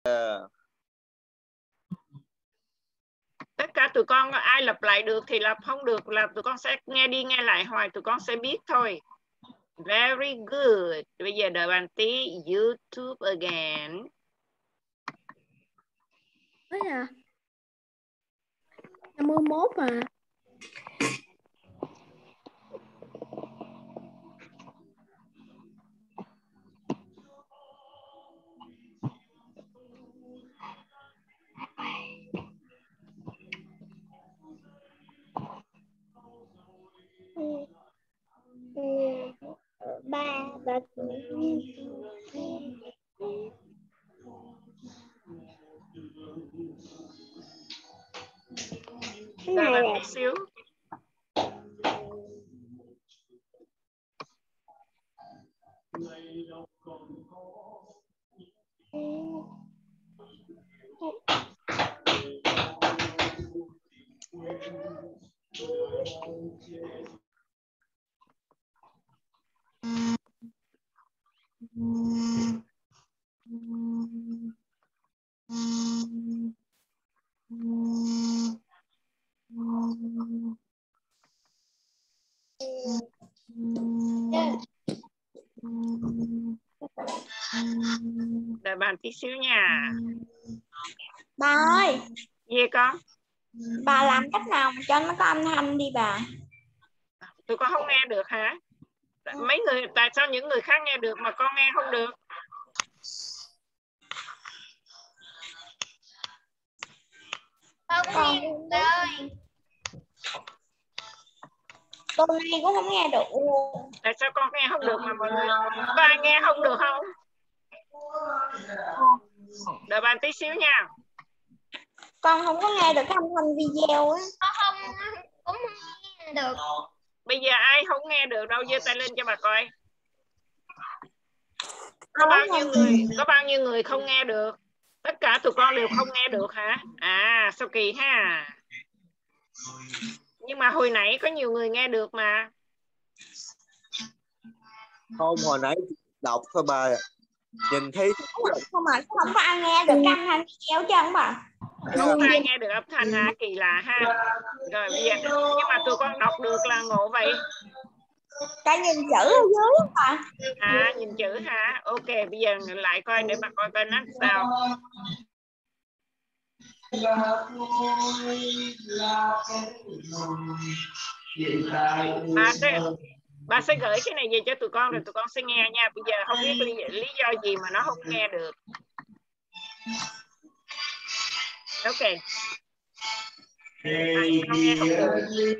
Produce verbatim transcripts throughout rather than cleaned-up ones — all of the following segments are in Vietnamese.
Tất cả tụi con ai lặp lại được thì lặp, không được là tụi con sẽ nghe đi nghe lại hoài, tụi con sẽ biết thôi. Very good. Bây giờ đợi bạn tí. YouTube again. Đấy à, năm mươi mốt à. ba ba cái Đợi này bạn là tí xíu. Đợi bạn tí xíu nha. bà ơi, Gì con? bà làm cách nào mà cho nó có âm thanh đi bà. Tụi con không nghe được hả? Mấy người, tại sao những người khác nghe được mà con nghe không được? Con cũng nghe được bà ơi. Tôi này cũng không nghe được luôn. Tại sao con nghe không được mà mọi người có ai nghe không được không? Đợi bạn tí xíu nha. Con không có nghe được cái âm thanh video á. Con không cũng không nghe được. Bây giờ ai không nghe được đâu, giơ tay lên cho bà coi. Có bao nhiêu người, có bao nhiêu người không nghe được? Tất cả tụi con đều không nghe được hả? À, sao kỳ ha. Nhưng mà hồi nãy có nhiều người nghe được mà. Không, hồi nãy đọc thôi bà. Nhìn thấy Không mà không có ai nghe được cái âm thanh video chứ không bà. Không ai nghe được âm thanh hả? Kỳ lạ ha. Rồi bây giờ, nhưng mà tụi con đọc được là ngộ vậy. Cái nhìn chữ ở dưới mà. À, nhìn chữ hả? Ok, bây giờ lại coi để bà coi coi nó sao. Bà sẽ, bà sẽ gửi cái này về cho tụi con rồi tụi con sẽ nghe nha. Bây giờ không biết lý, lý do gì mà nó không nghe được. Ok. À, không nghe không được.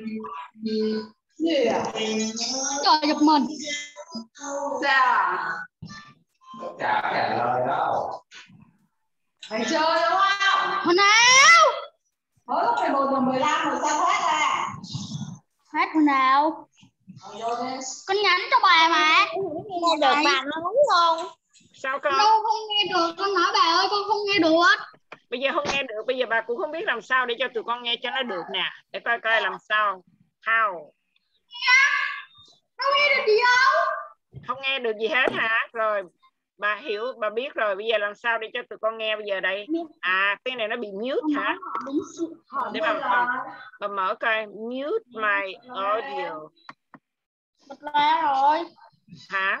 Trời giật mình. Sao? Chả trả lời đâu. Mày chơi đúng không? Hồi nào? Mới lúc mười một giờ mười lăm rồi sao hết ra? Hát hồi nào? Con nhắn cho bà mà. Nghe được bà nói không? Sao con? Đâu không nghe được, con nói bà ơi con không nghe được. Bây giờ không nghe được, bây giờ bà cũng không biết làm sao để cho tụi con nghe cho nó được nè. Để coi coi làm sao. How? Không nghe được gì đâu. Không nghe được gì hết hả? Rồi, bà hiểu, bà biết rồi. Bây giờ làm sao để cho tụi con nghe bây giờ đây? À, cái này nó bị mute hả? Để bà, bà, bà mở coi. Mute my audio. Bật ra rồi. Hả?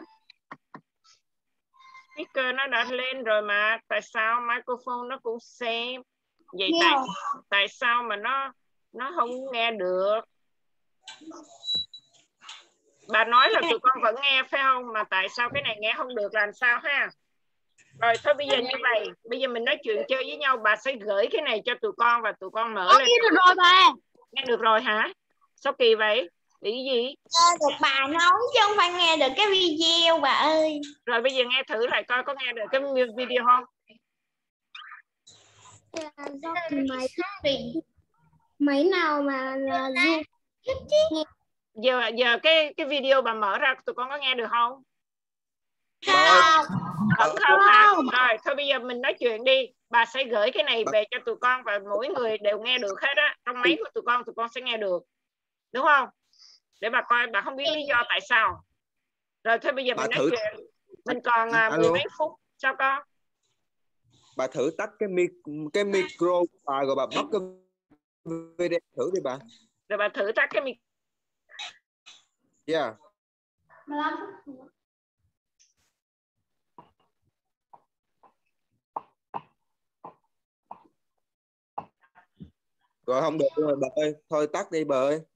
Speaker nó đã lên rồi mà. Tại sao microphone nó cũng same? Vậy Nghe tại, không? tại sao mà nó nó không nghe được? Bà nói là tụi con vẫn nghe phải không? Mà tại sao cái này nghe không được làm sao ha? Rồi thôi bây giờ như vậy. Bây giờ mình nói chuyện chơi với nhau. Bà sẽ gửi cái này cho tụi con và tụi con mở Con lên. nghe được rồi bà. Nghe được rồi hả? Sao kỳ vậy? Bị gì? Nghe được bà nói chứ không phải nghe được cái video bà ơi. Rồi bây giờ nghe thử lại coi có nghe được cái video không? Do máy máy nào mà là Zoom. Giờ giờ cái cái video bà mở ra tụi con có nghe được không? Không. Vẫn không hả? Rồi thôi bây giờ mình nói chuyện đi. Bà sẽ gửi cái này về cho tụi con và mỗi người đều nghe được hết á. Trong máy của tụi con tụi con sẽ nghe được. Đúng không? Để bà coi, bà không biết lý do tại sao. Rồi thôi bây giờ mình nói chuyện. Mình còn uh, mười mấy phút. Sao con? bà thử tắt cái mic cái micro bà rồi bà bấm cái video thử đi bà. Rồi bà thử tắt cái mic. Yeah. Rồi không được rồi bà ơi, thôi tắt đi bà ơi.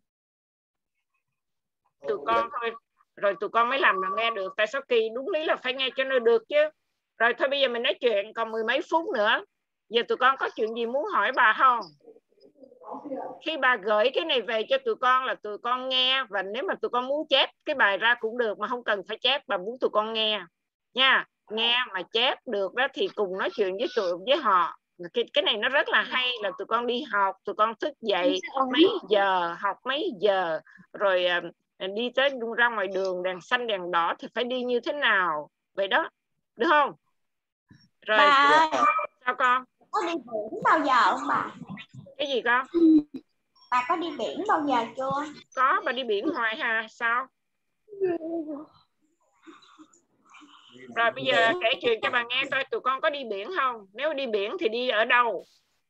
Tụi con thôi, rồi tụi con mới làm là nghe được. Tại sao Kỳ đúng lý là phải nghe cho nó được chứ. Rồi thôi bây giờ mình nói chuyện còn mười mấy phút nữa. Giờ tụi con có chuyện gì muốn hỏi bà không? Khi bà gửi cái này về cho tụi con là tụi con nghe, và nếu mà tụi con muốn chép cái bài ra cũng được, mà không cần phải chép, bà muốn tụi con nghe nha. Nghe mà chép được đó thì cùng nói chuyện với tụi với họ. Cái, cái này nó rất là hay, là tụi con đi học, tụi con thức dậy mấy giờ, học mấy giờ, rồi uh, đi tới ra ngoài đường đèn xanh đèn đỏ thì phải đi như thế nào, vậy đó, được không? Rồi Bà ơi, sao con? có đi biển bao giờ không bà? Cái gì con? Bà có đi biển bao giờ chưa? Có, bà đi biển hoài hà, sao? Rồi bây giờ kể chuyện cho bà nghe coi tụi con có đi biển không? Nếu đi biển thì đi ở đâu?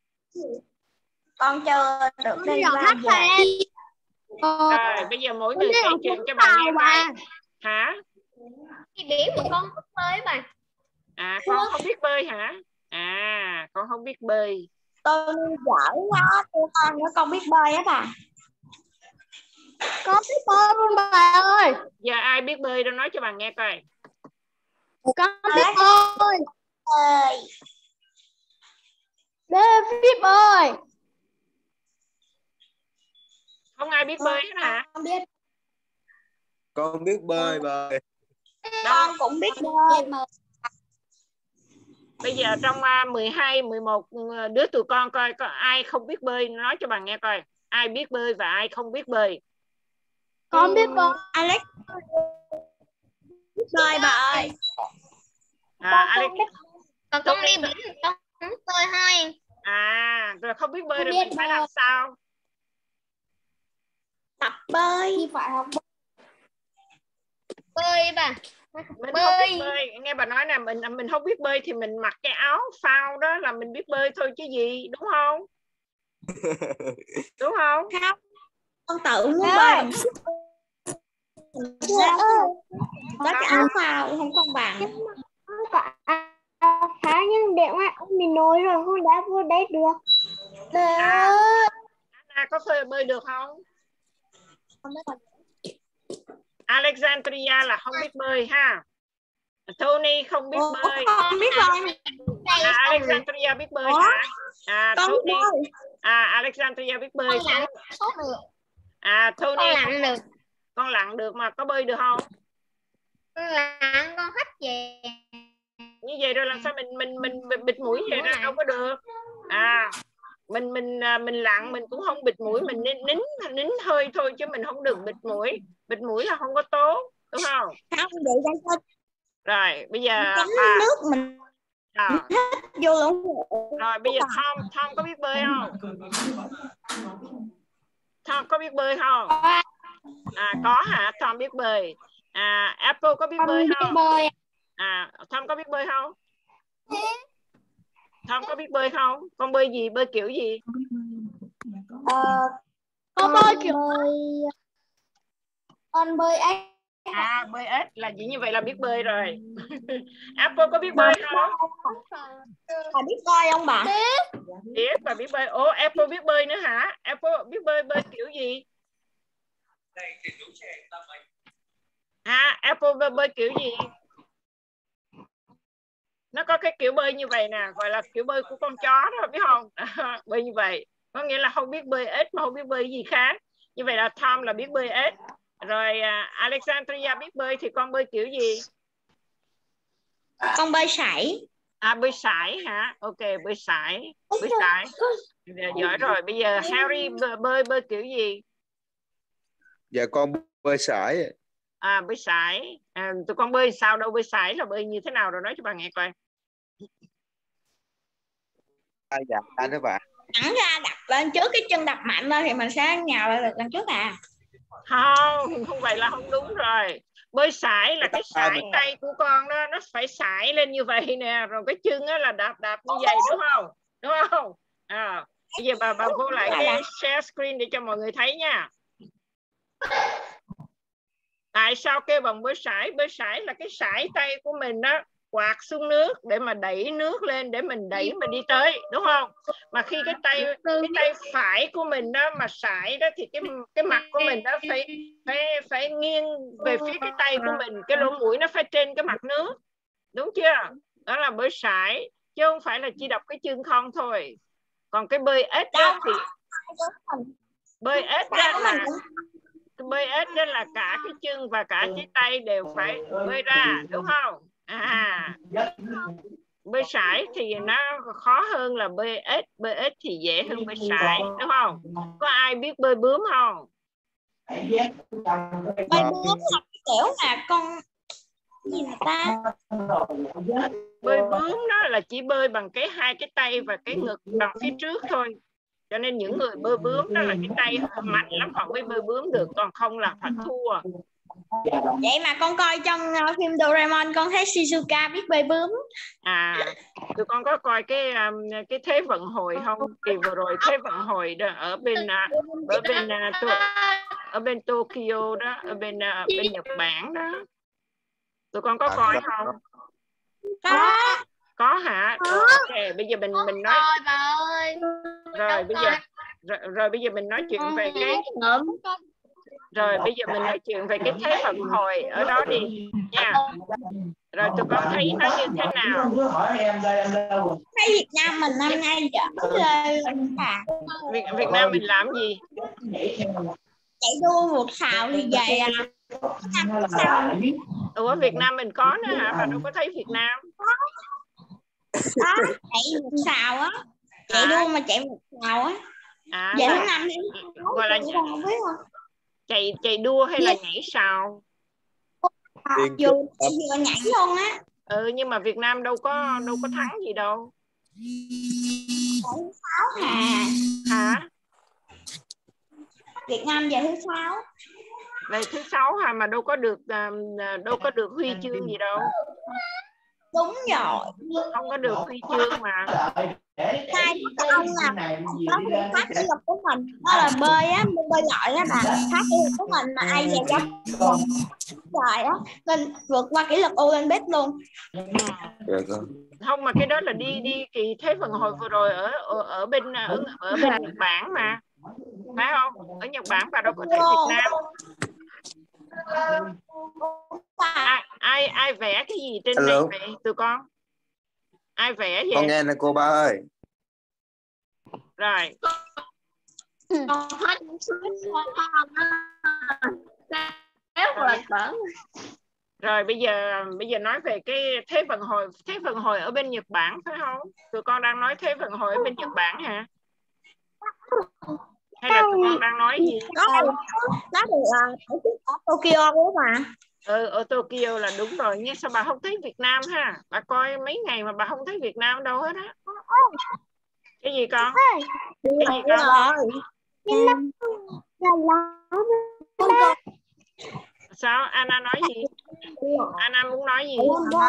Con chưa được đi bao giờ. Rồi bây giờ mỗi người kể chuyện cho bà nghe coi. Hả? Đi biển mà con không bơi mà. À, con không biết bơi hả? À, con không biết bơi. Tôi giỏi quá, tôi con nữa con biết bơi á bà. Con biết bơi luôn bà ơi. Giờ ai biết bơi đâu, nói cho bà nghe coi. Con biết bơi. Bơi. Biết bơi. Không ai biết bơi hết hả? Con biết. Con biết bơi bà ơi. Con cũng biết bơi. Bây giờ trong mười hai, mười một đứa tụi con coi có ai không biết bơi, nói cho bà nghe coi. Ai biết bơi và ai không biết bơi. Con biết bơi. Alex biết bơi bà ơi. À, Alex. Còn con đi biển con không biết bơi thôi. À, rồi không biết bơi rồi mình phải làm sao? Tập bơi. Thì phải học bơi. Bơi bà. Mình Bơi. không biết bơi, nghe bà nói nè, mình mình không biết bơi thì mình mặc cái áo phao đó là mình biết bơi thôi chứ gì, đúng không? Đúng không? Không. Con tự muốn bơi. Có cái áo phao không con bằng. Khá nhưng để mà mình nổi rồi không đã vô đấy được. À, Anna có bơi bơi được không? Alexandria là không biết bơi ha. Tony không biết Ồ, bơi. con biết bơi. À, Alexandria biết bơi hả? À, con Tony. bơi. À, Alexandria biết bơi. Con lặn được. À, Tony Con lặn được. Con lặn được mà có bơi được không? Con lặn con hắt về. Như vậy rồi làm sao mình mình mình, mình bịt mũi vậy ra đâu có được. À, mình mình mình lặn mình cũng không bịt mũi, mình nín nín nín hơi thôi chứ mình không được bịt mũi. Bịt mũi là không có tốt, đúng không? Không vậy ra cho. Rồi bây giờ Chấm à, nước mình à, vô luôn. rồi bây giờ Tom Tom có biết bơi không? Tom có biết bơi không? À, có hả? Tom biết bơi. À, Apple có biết Con bơi biết không? bơi. À, Tom có biết bơi không? Tom có biết bơi không? Con bơi gì? Bơi kiểu gì? Ờ, con bơi kiểu bơi. Con bơi ếch. À, bơi ếch là gì, như vậy là biết bơi rồi. Apple có biết bơi không? Bà biết bơi không bà? Biết, và biết bơi. Ồ, Apple biết bơi nữa hả? Apple biết bơi bơi kiểu gì? À, Apple bơi, bơi kiểu gì? Nó có cái kiểu bơi như vậy nè, gọi là kiểu bơi của con chó đó, biết không? Bơi như vậy, có nghĩa là không biết bơi ếch mà không biết bơi gì khác. Như vậy là Tom là biết bơi ếch. Rồi uh, Alexandria biết bơi thì con bơi kiểu gì? Con bơi sải. À, bơi sải hả? Ok, bơi sải. Bơi sải. Giỏi rồi. Bây giờ Harry bơi bơi, bơi kiểu gì? Dạ con bơi sải. À, bơi sải. À, tụi con bơi sao đâu, bơi sải là bơi như thế nào rồi nói cho bà nghe coi. À, dạ anh đó bà. Thẳng ra đặt lên trước, cái chân đặt mạnh lên thì mình sẽ nhào lại được lên trước à. Không, không vậy là không đúng rồi. Bơi sải là cái sải tay của con đó, nó phải sải lên như vậy nè, rồi cái chân á là đạp đạp như vậy, đúng không? Đúng không? À, bây giờ bà bà vô lại cái share screen để cho mọi người thấy nha. Tại sao kêu bằng bơi sải? Bơi sải là cái sải tay của mình đó quạt xuống nước để mà đẩy nước lên, để mình đẩy mình đi tới, đúng không? Mà khi cái tay cái tay phải của mình đó mà sải đó thì cái cái mặt của mình đó phải phải phải nghiêng về phía cái tay của mình, cái lỗ mũi nó phải trên cái mặt nước, đúng chưa? Đó là bơi sải, chứ không phải là chỉ đọc cái chân không thôi. Còn cái bơi ếch đó thì bơi ếch đó là bơi ếch đó là cả cái chân và cả cái tay đều phải bơi ra, đúng không? À, bơi sải thì nó khó hơn là bơi ếch. Bơi ếch thì dễ hơn bơi sải, đúng không? Có ai biết bơi bướm không? Bơi bướm là kiểu là con gì mà ta? Bơi bướm đó là chỉ bơi bằng cái hai cái tay và cái ngực bằng phía trước thôi. Cho nên những người bơi bướm đó là cái tay mạnh lắm họ mới bơi bướm được, còn không là phải thua. Vậy mà con coi trong uh, phim Doraemon con thấy Shizuka biết bơi bướm. À, tụi con có coi cái um, cái Thế vận hội không? Kỳ vừa rồi Thế vận hội đó ở bên uh, ở bên uh, to, ở bên Tokyo đó, ở bên uh, bên Nhật Bản đó. Tụi con có coi không? Có. Có hả? Rồi, ok, bây giờ mình mình nói Rồi bà ơi. rồi bây giờ rồi, rồi bây giờ mình nói chuyện về cái rồi bây giờ mình nói chuyện về cái Thế vận hội ở đó đi nha. Rồi tụi con thấy nó như thế nào? Thấy Việt Nam mình năm nay dở lên à. Việt, Việt Nam mình làm gì? Chạy đua vượt sào thì về à. Ủa Việt Nam mình có nữa hả? Bà đâu có thấy Việt Nam. Đó, chạy vượt sào á. Chạy đua mà chạy vượt sào á. À, Về là, tháng năm gọi là chạy chạy đua hay là nhảy sào? Dù vừa nhảy luôn á. Ừ, nhưng mà Việt Nam đâu có đâu có thắng gì đâu. Thứ sáu hà. Hả? Việt Nam về thứ sáu. Về thứ sáu hả, mà đâu có được đâu có được huy chương gì đâu. Đúng rồi. Không có được huy chương mà. Sai của ông là có phương pháp kỷ luật của mình, đó là bơi á, bơi lội á bạn, pháp kỷ luật của mình mà ai về trong trời á, nên vượt qua kỷ luật Olympic luôn. Không, mà cái đó là đi đi kỳ Thế vận hội vừa rồi ở ở, ở bên ở, ở bên Nhật Bản mà, phải không? Ở Nhật Bản bà đâu có thấy Việt Nam. Ai ai, ai vẽ cái gì trên này vậy tụi con? Ai vẽ vậy? Con nghe nè cô ba ơi. Rồi. Con hết Rồi bây giờ bây giờ nói về cái Thế vận hội. Thế vận hội ở bên Nhật Bản phải không? Tụi con đang nói Thế vận hội ở bên Nhật Bản hả? Hay là tụi con đang nói gì? Nó được nó được tổ chức ở Tokyo của bà. Ừ, ở Tokyo là đúng rồi. Nhưng sao bà không thấy Việt Nam ha? Bà coi mấy ngày mà bà không thấy Việt Nam đâu hết á. Cái gì con? Cái gì con? Sao? Anna nói gì? Anna muốn nói gì?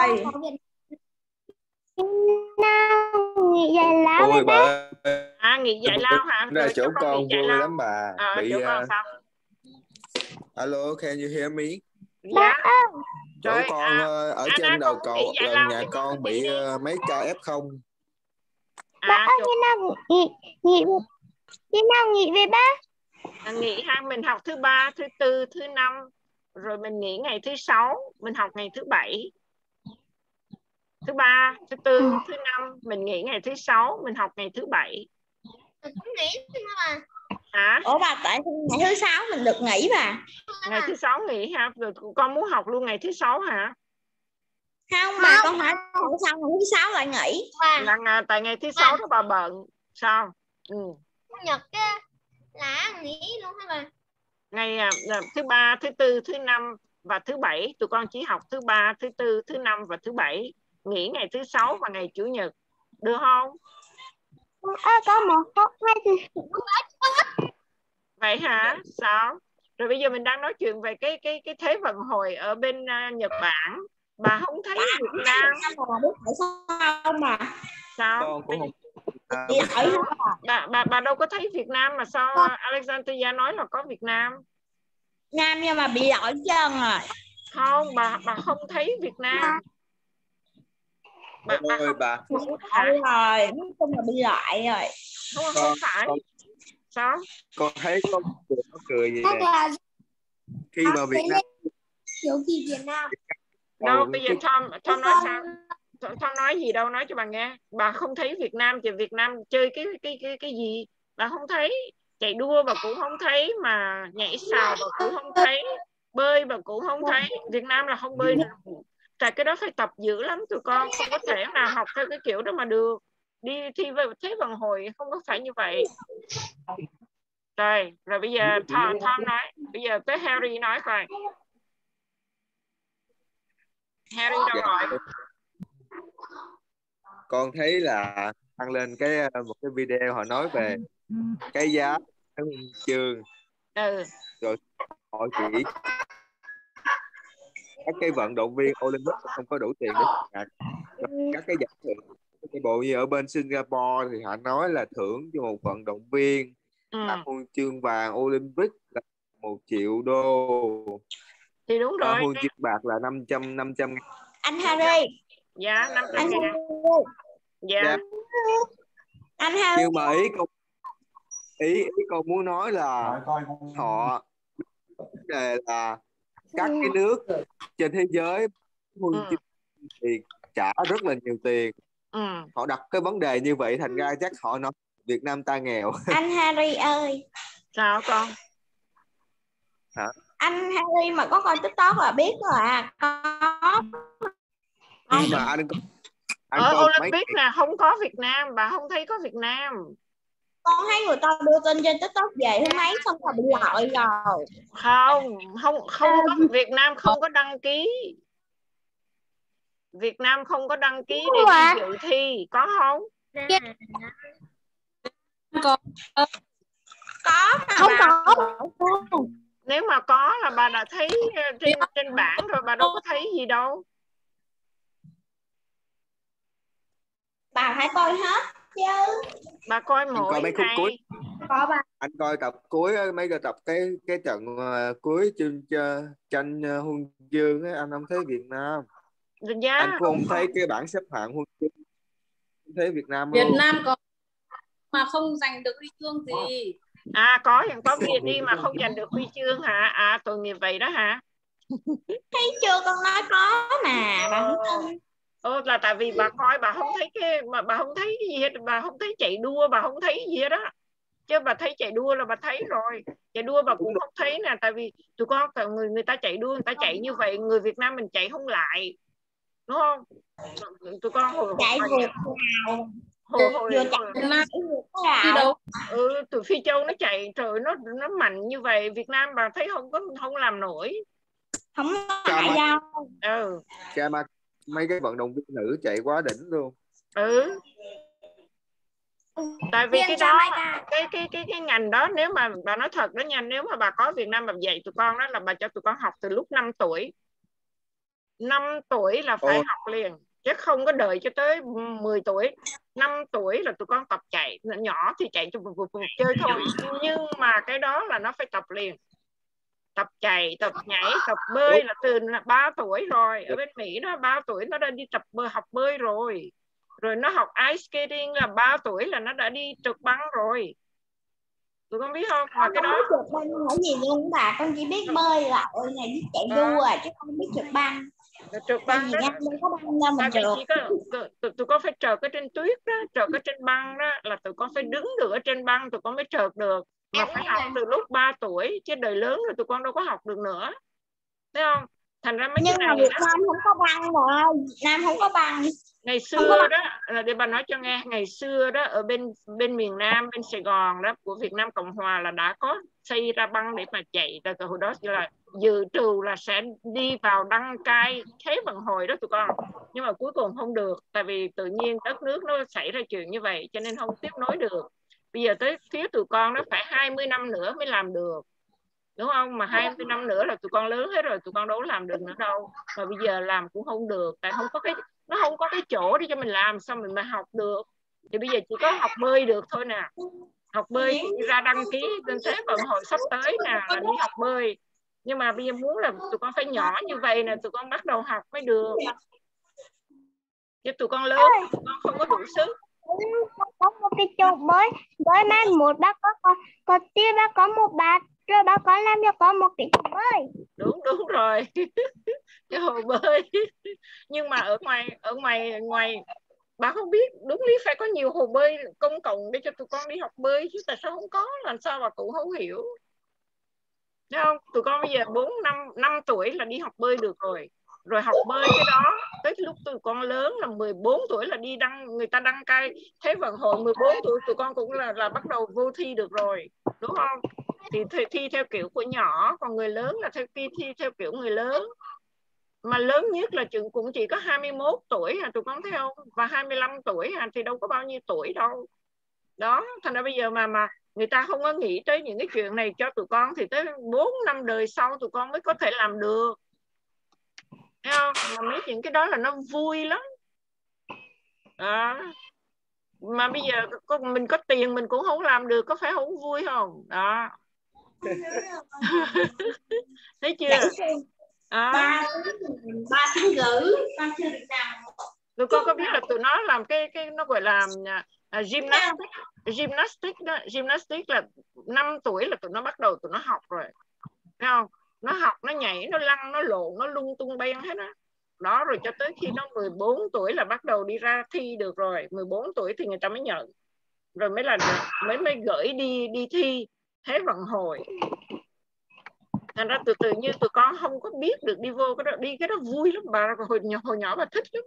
nghỉ giải lao. Ôi bà À, nghỉ giải lao hả? Đây là chỗ con, con vui lao. lắm bà. À, Bị, chỗ con sao? Alo, can you hear me? Dạ. Chỗ Rồi, con à, ở Anna trên đầu cầu gần nhà thì con bị uh, mấy ca ép không. Bác ơi, khi nào nghỉ nghỉ khi nào nghỉ về bác? À, nghỉ ha, mình học thứ ba, thứ tư, thứ năm, rồi mình nghỉ ngày thứ sáu, mình học ngày thứ bảy. Thứ ba, thứ tư, thứ năm mình nghỉ ngày thứ sáu, mình học ngày thứ bảy. Mình cũng nghỉ mà. Hả? Ủa bà, tại ngày thứ sáu mình được nghỉ bà? Ngày thứ sáu nghỉ hả? Rồi con muốn học luôn ngày thứ sáu hả? Không mà con hỏi sao ngày thứ sáu lại nghỉ? Là tại ngày thứ sáu đó bà bận. Sao? Ừ. Nhật á là nghỉ luôn hả bà? Ngày thứ ba, thứ tư, thứ năm và thứ bảy. Tụi con chỉ học thứ ba, thứ tư, thứ năm và thứ bảy. Nghỉ ngày thứ sáu và ngày chủ nhật. Được không? À, có một, hai, thì... Vậy hả? Sao? Rồi bây giờ mình đang nói chuyện về cái cái cái thế vận hội ở bên uh, Nhật Bản. Bà không thấy Việt Nam. Biết sao mà Sao? Con cũng không. À, bà, bà bà đâu có thấy Việt Nam mà sao Alexandria nói là có Việt Nam? Nam nhưng mà bị lỗi chân rồi. Không, bà bà không thấy Việt Nam. Bà, bà ơi không bà. Rồi, nói chung là bị loại rồi. Không, con, không phải. con, Sao? con thấy có cười, có cười gì nè. Là... Khi mà Việt Nam kiểu gì Việt Nam đâu ừ, bây giờ Tom Tom nói sao? Tom nói gì đâu, nói cho bà nghe. Bà không thấy Việt Nam thì Việt Nam chơi cái cái cái cái gì? Bà không thấy. Chạy đua bà cũng không thấy, mà nhảy sào bà cũng không thấy, bơi bà cũng không thấy. Việt Nam là không bơi được. Tại cái đó phải tập dữ lắm tụi con, không có thể nào học theo cái kiểu đó mà được. Đi thi về thế vận hội không có phải như vậy. Rồi, rồi bây giờ Tom, Tom nói, bây giờ tới Harry nói coi. Harry đâu rồi? Con thấy là đăng lên cái một cái video họ nói về cái giá cái huy chương. Ừ. Rồi họ chỉ các cái vận động viên Olympic không có đủ tiền để đặt các cái giải thưởng. Cái bộ như ở bên Singapore thì họ nói là thưởng cho một vận động viên Ừ. đạt huân chương vàng Olympic là một triệu đô. Thì đúng rồi. Huân chương bạc là năm trăm năm trăm ngàn. Anh Harry. Dạ, năm trăm ngàn. Dạ. Dạ. Anh Harry. Nhưng mà ý con ý, ý con muốn nói là họ đề là các cái nước trên thế giới huân Ừ. chương thì trả rất là nhiều tiền. Ừ. Họ đặt cái vấn đề như vậy thành ra chắc họ nói Việt Nam ta nghèo. Anh Harry ơi. Sao con? Hả? Anh Harry mà có coi TikTok là biết rồi à. Có. Nhưng mà anh anh ở coi Olympic mấy... là không có Việt Nam, bà không thấy có Việt Nam. Con thấy người ta đưa tin trên TikTok về hôm mấy xong rồi bị loại rồi. Không, không không có Việt Nam không có đăng ký. Việt Nam không có đăng ký để đi dự thi, có không? Có. Có mà không bà... có. Nếu mà có là bà đã thấy trên trên bảng rồi, bà đâu có thấy gì đâu. Bà phải coi hết chứ. Bà coi Anh mỗi coi mấy khúc ngày. cuối. Có bà. Anh coi tập cuối mấy cái tập cái cái trận uh, cuối trên tranh uh, huân chương ấy, anh không thấy Việt Nam. Dạ. Anh cũng không thấy cái bảng xếp hạng huân chương, không thấy Việt Nam Việt luôn. Nam có mà không giành được huy chương gì. À có, hiện có Việt đi mà không giành được huy chương hả? À tội nghiệp vậy đó hả? Thấy chưa, con nói có mà bà không tin. Ồ, là tại vì bà coi bà không thấy cái mà bà không thấy cái gì hết, bà không thấy chạy đua, bà không thấy gì hết đó. Chứ bà thấy chạy đua là bà thấy rồi. Chạy đua bà cũng không thấy nè, tại vì tụi con người người ta chạy đua, người ta chạy như vậy, người Việt Nam mình chạy không lại, đúng không? Tụi con hồi chạy vượt nào hồi hồi vừa chạy Việt Nam đi đâu. Ừ, tụi Phi Châu nó chạy trời nó nó mạnh như vậy, Việt Nam bà thấy không có không làm nổi, không lại đâu. Ừ. Cha mà mấy cái vận động viên nữ chạy quá đỉnh luôn. Ừ. Tại vì cái đó cái cái cái cái ngành đó, nếu mà bà nói thật đó nha, nếu mà bà có Việt Nam bà dạy tụi con đó là bà cho tụi con học từ lúc năm tuổi. năm tuổi là phải Ồ. học liền, chứ không có đợi cho tới mười tuổi. Năm tuổi là tụi con tập chạy, nhỏ thì chạy cho chơi thôi, nhưng mà cái đó là nó phải tập liền. Tập chạy, tập nhảy, tập bơi là từ ba tuổi rồi. Ở bên Mỹ nó ba tuổi nó đã đi tập bơi, học bơi rồi. Rồi nó học ice skating là ba tuổi là nó đã đi trượt băng rồi. Tụi con biết không? Mà cái đó trượt băng là gì luôn bà, con chỉ biết bơi là ôi này biết chạy đua à, chứ không biết trượt băng. Trượt băng đó. Có băng đâu mà trượt. Chỉ có tụi, tụi con phải trượt ở trên tuyết đó, trượt ở trên băng đó là tụi con phải đứng được ở trên băng tụi con mới trượt được. Mà phải học từ lúc ba tuổi, chứ đời lớn rồi tụi con đâu có học được nữa. Thấy không? Thành ra mấy nhưng cái mà này Việt Nam không có băng rồi, Việt Nam không có băng. Ngày xưa đó là để bà nói cho nghe, ngày xưa đó ở bên bên miền Nam, bên Sài Gòn đó của Việt Nam Cộng Hòa là đã có xây ra băng để mà chạy. Từ hồi đó là dự trù là sẽ đi vào đăng cai thế vận hội đó tụi con, nhưng mà cuối cùng không được, tại vì tự nhiên đất nước nó xảy ra chuyện như vậy cho nên không tiếp nối được. Bây giờ tới phía tụi con nó phải hai mươi năm nữa mới làm được. đúng không? Mà hai mươi năm nữa là tụi con lớn hết rồi, tụi con đâu làm được nữa đâu. Mà bây giờ làm cũng không được, tại không có cái nó không có cái chỗ để cho mình làm, sao mình mà học được. Thì bây giờ chỉ có học bơi được thôi nè. Học bơi thì đi ra đăng ký trên Thế vận hội sắp tới nè là đi học bơi. Nhưng mà bây giờ muốn là tụi con phải nhỏ như vậy nè, tụi con bắt đầu học mới được. Chứ tụi con lớn tụi con không có đủ sức. Có một cái chỗ bơi bơi mai một bác có có, có tiêu bác có một bát rồi bác có làm cho có một cái chỗ bơi. Đúng đúng rồi. Cái hồ bơi. Nhưng mà ở ngoài ở ngoài ngoài bà không biết, đúng lý phải có nhiều hồ bơi công cộng để cho tụi con đi học bơi chứ, tại sao không có, làm sao bà cũng không hiểu. Thấy không? Tụi con bây giờ bốn năm năm tuổi là đi học bơi được rồi. Rồi học bơi cái đó tới lúc tụi con lớn là mười bốn tuổi là đi đăng, người ta đăng cai Thế vận hội mười bốn tuổi tụi con cũng là là bắt đầu vô thi được rồi, đúng không? Thì thi, thi theo kiểu của nhỏ, còn người lớn là theo thi, thi theo kiểu người lớn. Mà lớn nhất là chừng cũng chỉ có hai mươi mốt tuổi à, tụi con thấy không? Và hai mươi lăm tuổi à, thì đâu có bao nhiêu tuổi đâu. Đó, thành ra bây giờ mà mà người ta không có nghĩ tới những cái chuyện này cho tụi con thì tới bốn năm đời sau tụi con mới có thể làm được. Thấy không? Mà mấy chuyện cái đó là nó vui lắm. Đó. Mà bây giờ có, mình có tiền mình cũng không làm được, có phải không vui không? Đó. Thấy chưa? Đó. Ba ba tiếng rưỡi con chưa được làm. Tụi con có biết là tụi nó làm cái cái nó gọi là uh, gymnastics, gymnastics đó, gymnastics là năm tuổi là tụi nó bắt đầu tụi nó học rồi. Thấy không? Nó học, nó nhảy, nó lăn, nó lộn, nó lung tung beng hết đó. Đó, rồi cho tới khi nó mười bốn tuổi là bắt đầu đi ra thi được rồi. mười bốn tuổi thì người ta mới nhận. Rồi mới là mới mới gửi đi đi thi Thế vận hội. Thành ra từ từ như tụi con không có biết được đi vô cái đó, đi cái đó vui lắm bà, hồi nhỏ hồi nhỏ bà thích lắm.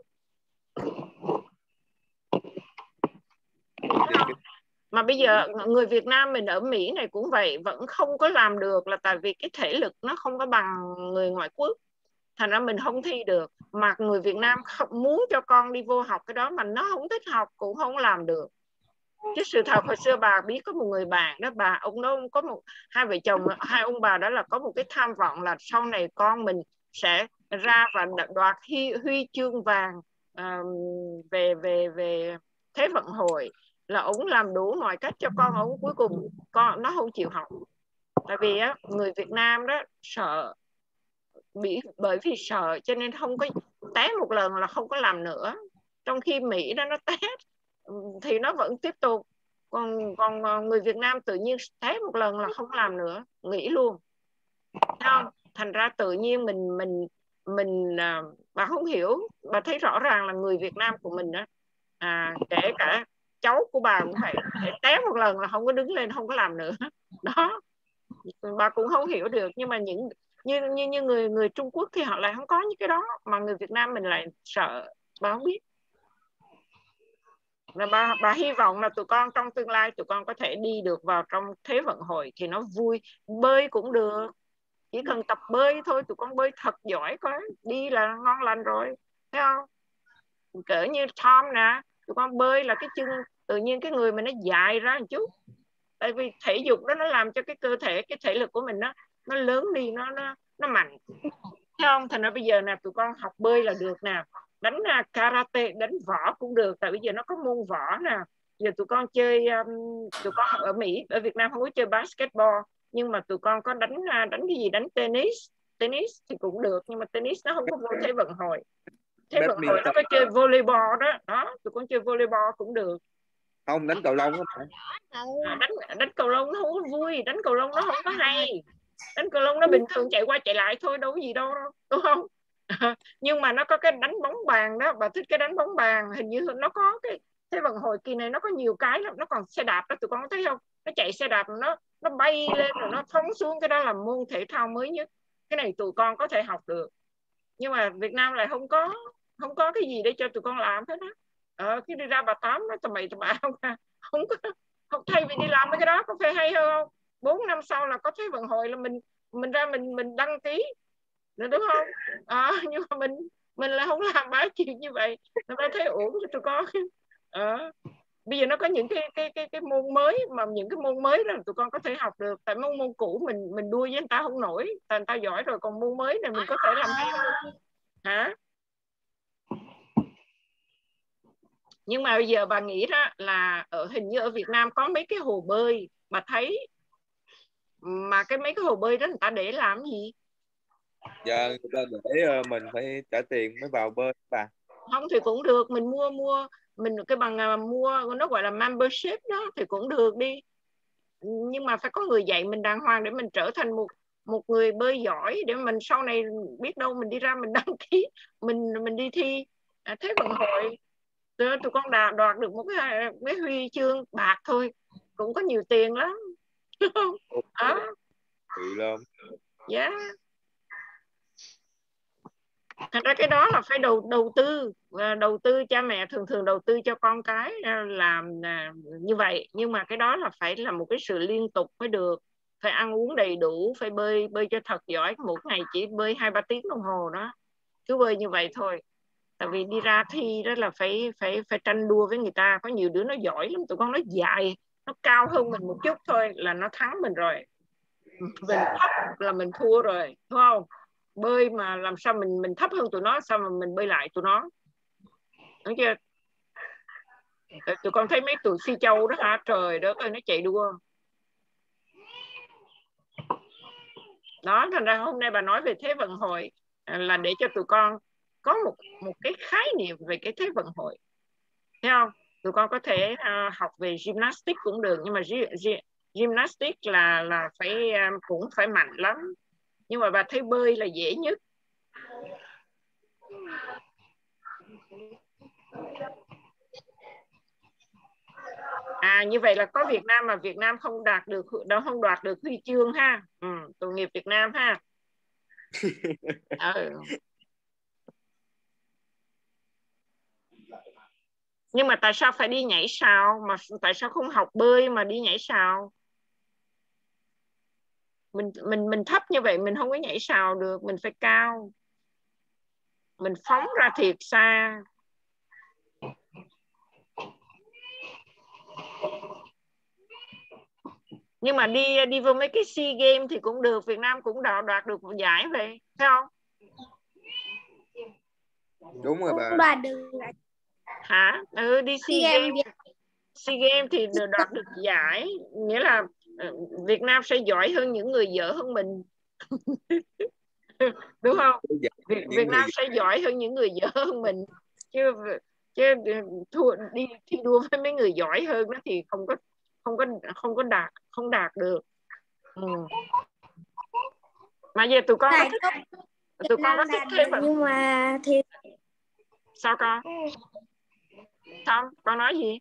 Mà bây giờ người Việt Nam mình ở Mỹ này cũng vậy, vẫn không có làm được là tại vì cái thể lực nó không có bằng người ngoại quốc. Thành ra mình không thi được. Mà người Việt Nam không muốn cho con đi vô học cái đó mà nó không thích học cũng không làm được. Chứ sự thật hồi xưa bà biết có một người bạn đó, bà ông đó có một hai vợ chồng, hai ông bà đó là có một cái tham vọng là sau này con mình sẽ ra và đoạt huy, huy chương vàng uh, về về về Thế vận hội. Là ông làm đủ mọi cách cho con ông, cuối cùng con nó không chịu học. Tại vì á, người Việt Nam đó sợ, bị bởi vì sợ cho nên không có, té một lần là không có làm nữa. Trong khi Mỹ đó nó té thì nó vẫn tiếp tục. Còn còn người Việt Nam tự nhiên té một lần là không làm nữa, nghỉ luôn. Thấy không? Thành ra tự nhiên mình mình mình à, bà không hiểu, bà thấy rõ ràng là người Việt Nam của mình đó, à, kể cả cháu của bà cũng vậy, té một lần là không có đứng lên, không có làm nữa. Đó, bà cũng không hiểu được. Nhưng mà những như như như người người Trung Quốc thì họ lại không có những cái đó, mà người Việt Nam mình lại sợ. Bà không biết. Và bà, bà hy vọng là tụi con trong tương lai tụi con có thể đi được vào trong Thế vận hội thì nó vui. Bơi cũng được, chỉ cần tập bơi thôi, tụi con bơi thật giỏi coi, đi là ngon lành rồi, thấy không? Cỡ như Tom nè, tụi con bơi là cái chân tự nhiên cái người mình nó dài ra một chút, tại vì thể dục đó nó làm cho cái cơ thể, cái thể lực của mình nó nó lớn đi, nó nó nó mạnh, thấy không? Thành ra bây giờ nè tụi con học bơi là được nè, đánh karate, đánh võ cũng được, tại bây giờ nó có môn võ nè. Giờ tụi con chơi um, tụi con ở Mỹ, ở Việt Nam không có chơi basketball, nhưng mà tụi con có đánh đánh cái gì, đánh tennis. Tennis thì cũng được, nhưng mà tennis nó không có vô Thế vận hội. Thế vận hội nó có chơi volleyball đó, đó tụi con chơi volleyball cũng được. Không, đánh cầu lông đó. À, đánh đánh cầu lông nó không có vui, đánh cầu lông nó không có hay. Đánh cầu lông nó bình thường chạy qua chạy lại thôi, đâu có gì đâu, đúng không? Nhưng mà nó có cái đánh bóng bàn đó, bà thích cái đánh bóng bàn, hình như nó có cái Thế vận hội kỳ này nó có nhiều cái lắm. Nó còn xe đạp đó, tụi con có thấy không? Nó chạy xe đạp, nó nó bay lên rồi nó phóng xuống, cái đó là môn thể thao mới nhất. Cái này tụi con có thể học được, nhưng mà Việt Nam lại không có không có cái gì để cho tụi con làm hết á. Ờ, khi đi ra bà tám nó tầm bậy tầm bạ không à. Không có, không, thay vì đi làm mấy cái đó có phải hay hơn không? Bốn năm sau là có Thế vận hội là mình mình ra mình mình đăng ký nữa, đúng không? À, nhưng mà mình mình là không làm bá chuyện như vậy, nó thấy ổn cho tụi con. Ờ. bây giờ nó có những cái cái cái cái môn mới, mà những cái môn mới là tụi con có thể học được, tại môn môn cũ mình mình đua với người ta không nổi, tại người ta giỏi rồi, còn môn mới này mình có thể làm hay hơn hả. Nhưng mà bây giờ bà nghĩ đó là ở hình như ở Việt Nam có mấy cái hồ bơi, bà thấy mà cái mấy cái hồ bơi đó người ta để làm gì? Dạ người ta để mình phải trả tiền mới vào bơi bà. Không thì cũng được, mình mua mua mình cái bằng mua nó gọi là membership đó thì cũng được đi, nhưng mà phải có người dạy mình đàng hoàng để mình trở thành một một người bơi giỏi, để mình sau này biết đâu mình đi ra mình đăng ký mình mình đi thi à, Thế vận hội tụi, tụi con đạt đoạt được một cái, cái huy chương bạc thôi cũng có nhiều tiền lắm. Đó. Tự lắm. Dạ. Thật ra cái đó là phải đầu đầu tư, và đầu tư cha mẹ thường thường đầu tư cho con cái làm như vậy, nhưng mà cái đó là phải là một cái sự liên tục mới được, phải ăn uống đầy đủ, phải bơi bơi cho thật giỏi, một ngày chỉ bơi hai ba tiếng đồng hồ đó, cứ bơi như vậy thôi. Tại vì đi ra thi đó là phải phải phải tranh đua với người ta, có nhiều đứa nó giỏi lắm, tụi con nó dài, nó cao hơn mình một chút thôi là nó thắng mình rồi, mình thấp là mình thua rồi, đúng không? Bơi mà làm sao mình mình thấp hơn tụi nó, sao mà mình bơi lại tụi nó, đúng chưa? Tụi con thấy mấy tụi Phi Châu đó hả, trời đất ơi, nó chạy đua đó. Thành ra hôm nay bà nói về Thế vận hội là để cho tụi con có một một cái khái niệm về cái Thế vận hội, thấy không? Tụi con có thể uh, học về gymnastics cũng được, nhưng mà gymnastics là là phải um, cũng phải mạnh lắm, nhưng mà bà thấy bơi là dễ nhất. À như vậy là có Việt Nam mà Việt Nam không đạt được, đó không đoạt được huy chương ha. Ừ, tội nghiệp Việt Nam ha. Ừ. Nhưng mà tại sao phải đi nhảy sào, mà tại sao không học bơi mà đi nhảy sào? Mình mình mình thấp như vậy mình không có nhảy sào được, mình phải cao, mình phóng ra thiệt xa. Nhưng mà đi đi vô mấy cái SEA Games thì cũng được, Việt Nam cũng đoạt đoạt được một giải vậy, thấy không? Đúng rồi bà. Đoạt được. Hả? Ừ, đi SEA Games. SEA Games thì đoạt được giải, nghĩa là Việt Nam sẽ giỏi hơn những người dở hơn mình. Đúng không? Việt, Việt Nam sẽ giỏi hơn những người dở hơn mình, chứ chứ thua đi thi đua với mấy người giỏi hơn đó thì không có không có không có đạt không đạt được. Ừ. Mà giờ tụi con có thích, tụi con có thích thế nhưng mà thì sao con? Sao con nói gì?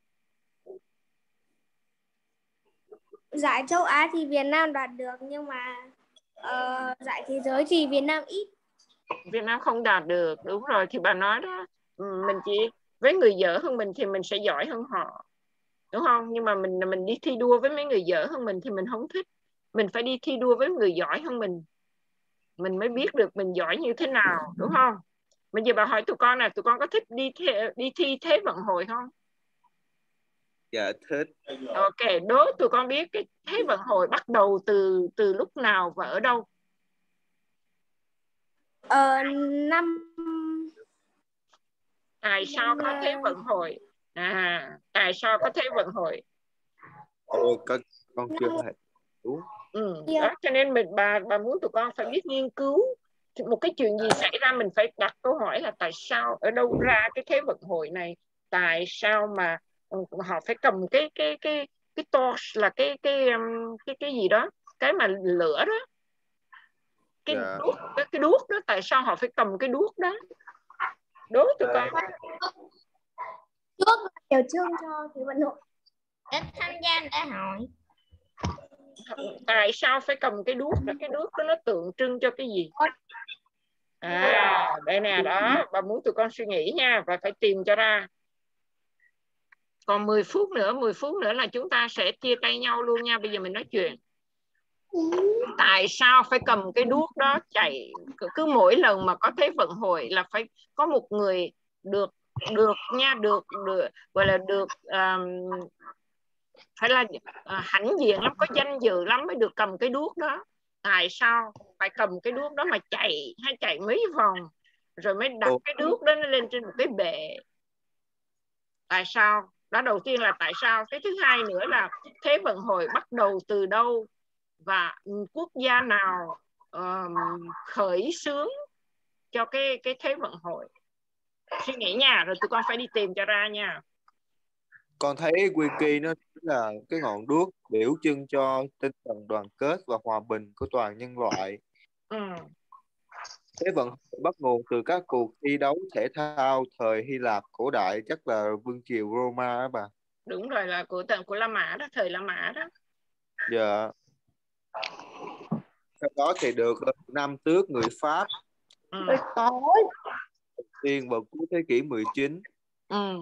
Giải châu Á thì Việt Nam đạt được, nhưng mà uh, giải thế giới thì Việt Nam ít. Việt Nam không đạt được, đúng rồi, thì bà nói đó, mình chỉ với người dở hơn mình thì mình sẽ giỏi hơn họ, đúng không? Nhưng mà mình mình đi thi đua với mấy người dở hơn mình thì mình không thích, mình phải đi thi đua với người giỏi hơn mình mình mới biết được mình giỏi như thế nào, đúng không? Bây giờ bà hỏi tụi con là tụi con có thích đi thi, đi thi Thế vận hội không? Dạ thích. Ok, đố tụi con biết cái Thế vận hội bắt đầu từ từ lúc nào và ở đâu? Ờ, năm Tại sao có Thế vận hội? À, tại sao có Thế vận hội? Ồ, con, con chưa phải. Ừ, đó, cho nên mình bà bà muốn tụi con phải biết nghiên cứu một cái chuyện gì xảy ra, mình phải đặt câu hỏi là tại sao, ở đâu ra cái Thế vận hội này, tại sao mà họ phải cầm cái cái cái cái torch là cái cái cái cái gì đó, cái mà lửa đó, cái dạ. đuốc, cái, cái đuốc đó, tại sao họ phải cầm cái đuốc đó? Đố tụi con. trước biểu trưng cho Thế vận hội để tham gia lễ hội. Tại sao phải cầm cái đuốc đó? Cái đuốc đó nó tượng trưng cho cái gì? À, đây nè, đó, bà muốn tụi con suy nghĩ nha, và phải tìm cho ra. Còn mười phút nữa, mười phút nữa là chúng ta sẽ chia tay nhau luôn nha. Bây giờ mình nói chuyện. Tại sao phải cầm cái đuốc đó chạy? Cứ mỗi lần mà có Thế vận hội là phải có một người được được nha, được được gọi là được um, phải là uh, hãnh diện lắm, có danh dự lắm mới được cầm cái đuốc đó. Tại sao phải cầm cái đuốc đó mà chạy hay chạy mấy vòng rồi mới đặt cái đuốc đó nó lên trên một cái bệ? Tại sao? Đó, đầu tiên là tại sao. Cái thứ hai nữa là Thế vận hội bắt đầu từ đâu và quốc gia nào um, khởi xướng cho cái cái Thế vận hội? Suy nghĩ nha, rồi tụi con phải đi tìm cho ra nha. Con thấy Wiki nó là cái ngọn đuốc biểu trưng cho tinh thần đoàn kết và hòa bình của toàn nhân loại. Ừ. Thế vận hội bắt nguồn từ các cuộc thi đấu thể thao thời Hy Lạp cổ đại, chắc là vương triều Roma đó bà. Đúng rồi, là của tận của La Mã đó, thời La Mã đó. Dạ. Sau đó thì được Nam tước người Pháp Ừ. tiên vào cuối thế kỷ mười chín. Ừ.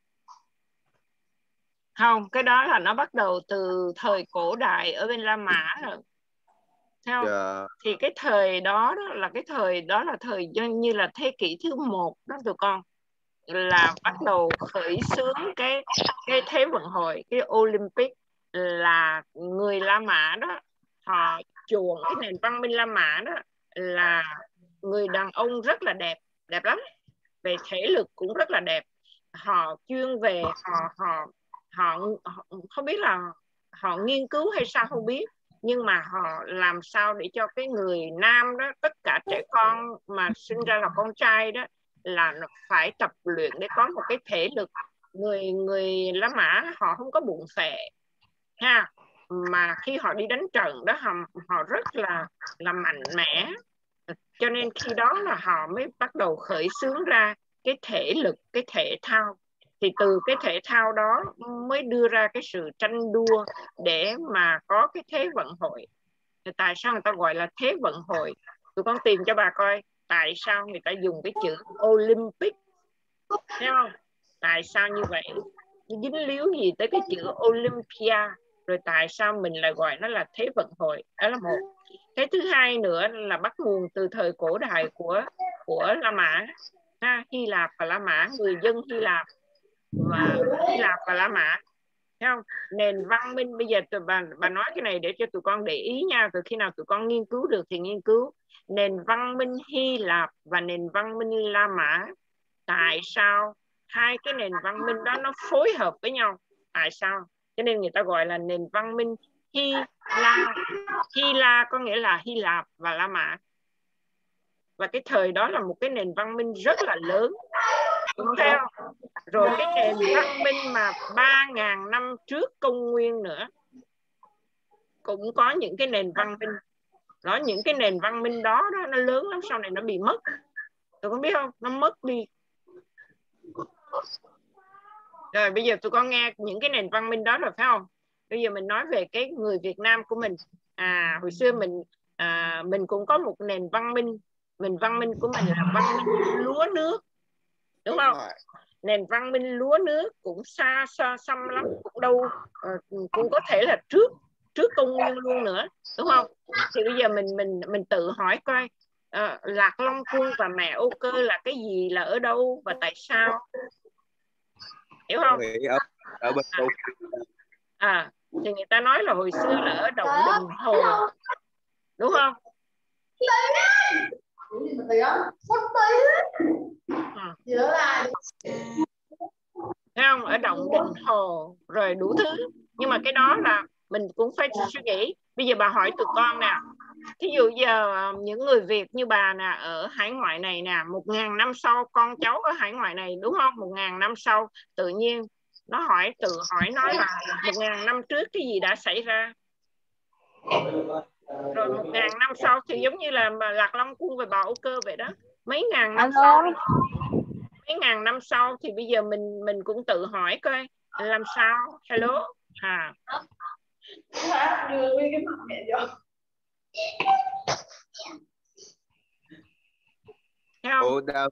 Không, cái đó là nó bắt đầu từ thời cổ đại ở bên La Mã rồi. Theo Dạ. thì cái thời đó, đó là cái thời đó là thời như là thế kỷ thứ một đó tụi con, là bắt đầu khởi xướng cái cái Thế vận hội, cái Olympic, là người La Mã đó họ chuộng cái nền văn minh La Mã đó, là người đàn ông rất là đẹp, đẹp lắm, về thể lực cũng rất là đẹp. Họ chuyên về họ họ họ, họ không biết là họ nghiên cứu hay sao không biết, nhưng mà họ làm sao để cho cái người nam đó, tất cả trẻ con mà sinh ra là con trai đó là phải tập luyện để có một cái thể lực. Người người La Mã họ không có bụng phệ ha, mà khi họ đi đánh trận đó họ, họ rất là là mạnh mẽ, cho nên khi đó là họ mới bắt đầu khởi xướng ra cái thể lực, cái thể thao. Thì từ cái thể thao đó mới đưa ra cái sự tranh đua để mà có cái Thế vận hội. Thì tại sao người ta gọi là Thế vận hội? Tụi con tìm cho bà coi tại sao người ta dùng cái chữ Olympic, thấy không? Tại sao như vậy? Dính líu gì tới cái chữ Olympia? Rồi tại sao mình lại gọi nó là Thế vận hội? Đó là một. Cái thứ hai nữa là bắt nguồn từ thời cổ đại của của La Mã, ha, Hy Lạp và La Mã, người dân Hy Lạp và Hy Lạp và La Mã, thấy không? Nền văn minh, bây giờ tụi bà, bà nói cái này để cho tụi con để ý nha, từ khi nào tụi con nghiên cứu được thì nghiên cứu. Nền văn minh Hy Lạp và nền văn minh La Mã, tại sao hai cái nền văn minh đó nó phối hợp với nhau? Tại sao? Cho nên người ta gọi là nền văn minh Hy La. Hy La có nghĩa là Hy Lạp và La Mã. Và cái thời đó là một cái nền văn minh rất là lớn, đúng thấy không? Rồi cái nền văn minh mà ba ngàn năm trước công nguyên nữa cũng có những cái nền văn minh đó. Những cái nền văn minh đó, đó nó lớn lắm, sau này nó bị mất. Tụi con biết không? Nó mất đi. Rồi bây giờ tụi con nghe những cái nền văn minh đó rồi phải không? Bây giờ mình nói về cái người Việt Nam của mình. À, hồi xưa mình à, mình cũng có một nền văn minh. Mình văn minh của mình là văn minh lúa nước, đúng không? Nền văn minh lúa nước cũng xa xa xăm lắm, cũng đâu uh, cũng có thể là trước trước công nguyên luôn nữa, đúng không? Thì bây giờ mình mình mình tự hỏi coi, uh, Lạc Long Quân và mẹ Âu Cơ là cái gì, là ở đâu và tại sao, hiểu không? Ở, ở bên Âu à, à thì người ta nói là hồi xưa là ở động Đình Hồ, đúng không? Ừ. Thấy không? Ở động Đình Hồ rồi đủ thứ, nhưng mà cái đó là mình cũng phải suy nghĩ. Bây giờ bà hỏi tụi con nè, thí dụ giờ những người Việt như bà nè ở hải ngoại này nè, một ngàn năm sau con cháu ở hải ngoại này, đúng không? Một ngàn năm sau tự nhiên nó hỏi, tự hỏi nói là một ngàn năm trước cái gì đã xảy ra, rồi một ngàn năm sau thì giống như là Lạc Long Quân và bà Âu Cơ vậy đó. Mấy ngàn năm sau, mấy ngàn năm sau thì bây giờ mình mình cũng tự hỏi coi làm sao. Hello à, thấy không? Ủa, đâu?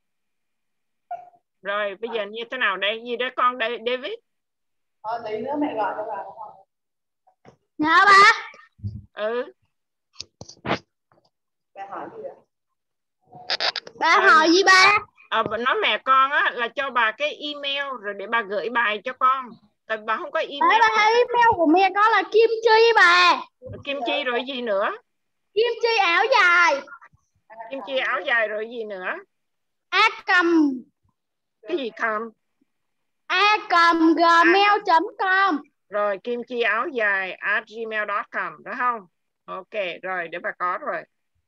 Rồi bây giờ như thế nào đây? Gì đó con đây David? Ờ, tí nữa mẹ gọi cho bà. Dạ ba. Ừ. Bà hỏi gì vậy? Ba hỏi gì ba? à, nói mẹ con á là cho bà cái email rồi để bà gửi bài cho con. Tại bà không có email. Đấy, bà thấy email của mẹ con là Kim Chi bà. Kim Chi rồi gì nữa? Kim Chi áo dài. Kim Chi áo dài rồi gì nữa? A cầm. Cái gì cầm? A cầm gmail chấm com. Rồi Kim Chi áo dài at gmail chấm com đó không? Ok rồi để bà có rồi.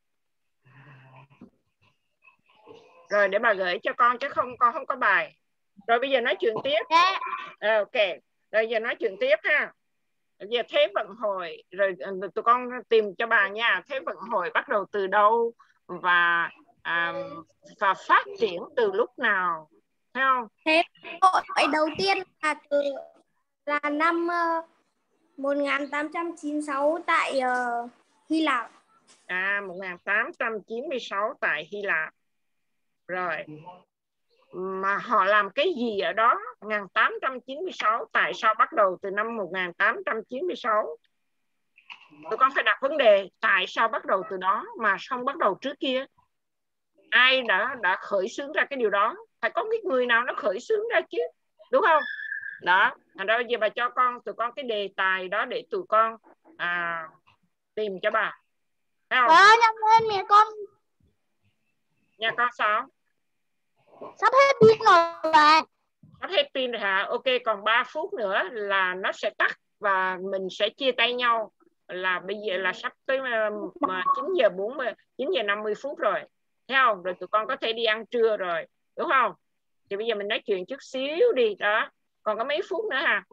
Rồi để bà gửi cho con chứ không con không có bài. Rồi bây giờ nói chuyện tiếp. Yeah. À, ok. Rồi giờ nói chuyện tiếp ha. Giờ thế vận hội rồi tụi con tìm cho bà nha. Thế vận hội bắt đầu từ đâu và à, và phát triển từ lúc nào, thấy không? Thế hội đầu tiên là từ là năm uh, một nghìn tám trăm chín mươi sáu tại uh, Hy Lạp. À, một nghìn tám trăm chín mươi sáu tại Hy Lạp. Rồi. Mà họ làm cái gì ở đó? một nghìn tám trăm chín mươi sáu, tại sao bắt đầu từ năm một nghìn tám trăm chín mươi sáu? Tụi con phải đặt vấn đề tại sao bắt đầu từ đó mà không bắt đầu trước kia. Ai đã đã khởi xướng ra cái điều đó? Phải có cái người nào nó khởi xướng ra chứ, đúng không? Đó, thành ra giờ bà cho con tụi con cái đề tài đó để tụi con à, tìm cho bà. Thấy không? Ờ, nhanh lên mẹ con. Nhà con sao? Sắp hết pin rồi bà. Sắp hết pin rồi hả? Ok, còn ba phút nữa là nó sẽ tắt và mình sẽ chia tay nhau. Là bây giờ là sắp tới mà chín giờ bốn mươi, chín giờ năm mươi phút rồi. Thấy không? Rồi tụi con có thể đi ăn trưa rồi, đúng không? Thì bây giờ mình nói chuyện chút xíu đi đó. Còn có mấy phút nữa hả?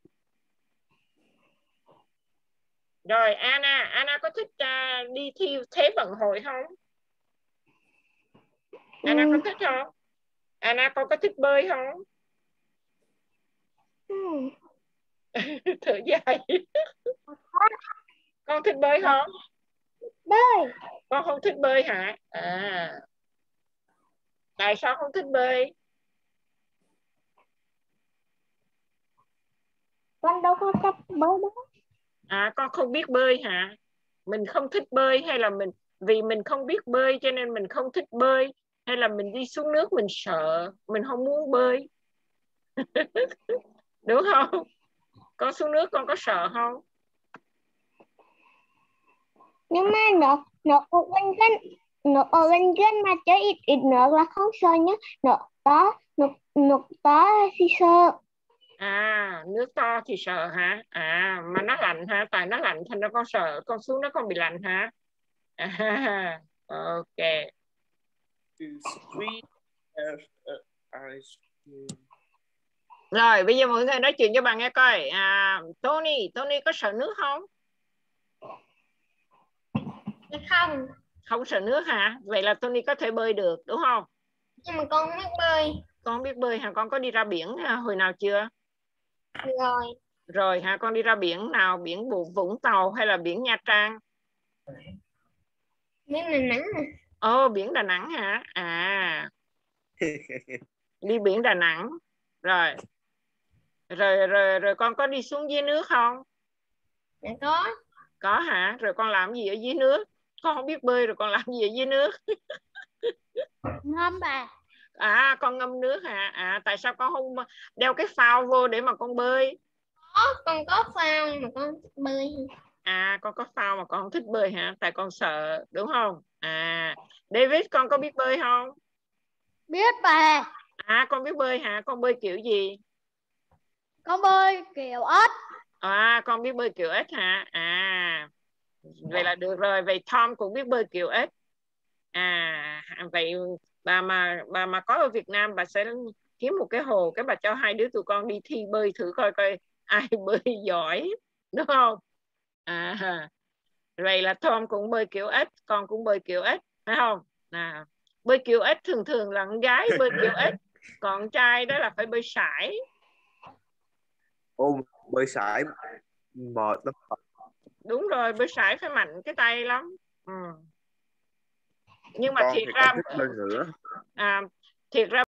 Rồi Anna, Anna có thích uh, đi thi Thế vận hội không? Anna ừ. có thích không? Anna con có thích bơi không? Ừ. Thở dài. Con thích bơi không? Bơi. Con không thích bơi hả? À. Tại sao không thích bơi? Con đâu có thích bơi đó. À, con không biết bơi hả? Mình không thích bơi hay là mình vì mình không biết bơi cho nên mình không thích bơi, hay là mình đi xuống nước mình sợ, mình không muốn bơi? Đúng không? Con xuống nước con có sợ không? Nhưng mà nó nó ở gần gần nó ở gần gần mà chơi ít ít nước là không sợ nhá. Nó to nước nước to thì sợ. À, nước to thì sợ hả? À, mà nó lạnh hả? Tại nó lạnh thành ra con sợ, con xuống nó con bị lạnh hả? À, ok. Rồi, bây giờ mọi người nói chuyện cho bạn nghe coi. À, Tony, Tony có sợ nước không? Không. Không sợ nước hả? Vậy là Tony có thể bơi được, đúng không? Nhưng mà con không biết bơi. Con không biết bơi hả? Con có đi ra biển hồi nào chưa? Rồi. Rồi hả? Con đi ra biển nào? Biển Vũng Tàu hay là biển Nha Trang? Biển Đà Nẵng. Ồ, biển Đà Nẵng hả? À. Đi biển Đà Nẵng. Rồi. Rồi rồi rồi con có đi xuống dưới nước không? Dạ có. Có hả? Rồi con làm gì ở dưới nước? Con không biết bơi rồi con làm gì ở dưới nước? Ngâm bà. À, con ngâm nước hả? À, tại sao con không đeo cái phao vô để mà con bơi? Có, con có phao mà con thích bơi. À, con có phao mà con không thích bơi hả? Tại con sợ, đúng không? À, David con có biết bơi không? Biết bà. À, con biết bơi hả? Con bơi kiểu gì? Con bơi kiểu ếch. À, con biết bơi kiểu ếch hả? À, vậy là được rồi. Vậy Tom cũng biết bơi kiểu ếch. À, vậy bà mà bà mà có ở Việt Nam bà sẽ kiếm một cái hồ, cái bà cho hai đứa tụi con đi thi bơi thử coi coi ai bơi giỏi, đúng không? À, vậy là Tom cũng bơi kiểu ếch, con cũng bơi kiểu ếch, phải không? À, bơi kiểu ếch thường thường là con gái bơi kiểu ếch, còn con trai đó là phải bơi sải. Ô, bơi sải mệt lắm. Đúng rồi, bơi sải phải mạnh cái tay lắm. Ừ. Nhưng mà Con thiệt thì ra con thích bơi ngửa. à, thiệt ra